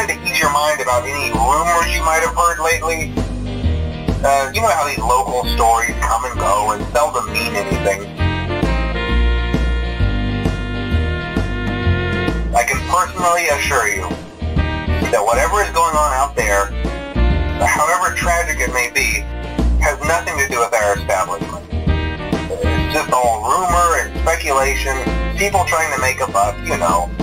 wanted to ease your mind about any rumors you might have heard lately. You know how these local stories come and go and seldom mean anything. I can personally assure you that whatever is going on out there, however tragic it may be, has nothing to do with our establishment. It's just all rumor and speculation, people trying to make a buck, you know.